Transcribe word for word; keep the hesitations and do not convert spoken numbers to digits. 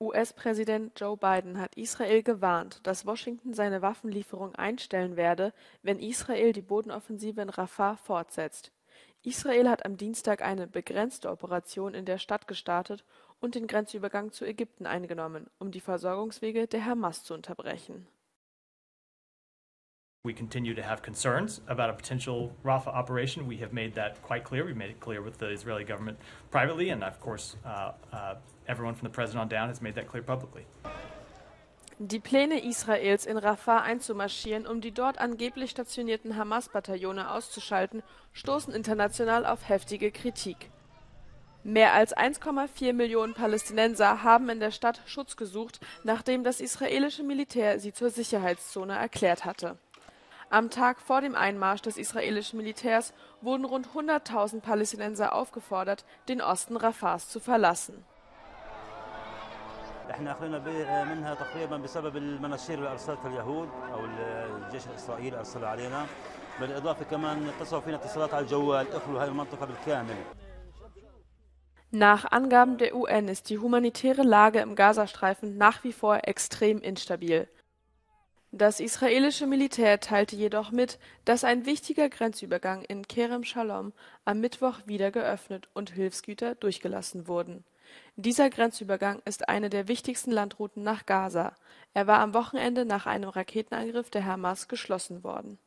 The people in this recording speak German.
U S-Präsident Joe Biden hat Israel gewarnt, dass Washington seine Waffenlieferung einstellen werde, wenn Israel die Bodenoffensive in Rafah fortsetzt. Israel hat am Dienstag eine begrenzte Operation in der Stadt gestartet und den Grenzübergang zu Ägypten eingenommen, um die Versorgungswege der Hamas zu unterbrechen. We continue to have concerns about a potential Rafah operation. We have made that quite clear. We made it clear with the Israeli government privately, and of course, uh, uh, everyone from the president on down has made that clear publicly. Die Pläne Israels, in Rafah einzumarschieren, um die dort angeblich stationierten Hamas-Bataillone auszuschalten, stoßen international auf heftige Kritik. Mehr als eins Komma vier Millionen Palästinenser haben in der Stadt Schutz gesucht, nachdem das israelische Militär sie zur Sicherheitszone erklärt hatte. Am Tag vor dem Einmarsch des israelischen Militärs wurden rund hunderttausend Palästinenser aufgefordert, den Osten Rafahs zu verlassen. احنا اخذنا منها تقريبا بسبب المناشير اللي ارسلتها اليهود او الجيش الاسرائيلي ارسلها علينا بالاضافه كمان اتصلوا فينا اتصالات على الجوال اخلوا هذه المنطقه بالكامل. Nach Angaben der U N ist die humanitäre Lage im Gazastreifen nach wie vor extrem instabil. Das israelische Militär teilte jedoch mit, dass ein wichtiger Grenzübergang in Kerem Shalom am Mittwoch wieder geöffnet und Hilfsgüter durchgelassen wurden. Dieser Grenzübergang ist eine der wichtigsten Landrouten nach Gaza. Er war am Wochenende nach einem Raketenangriff der Hamas geschlossen worden.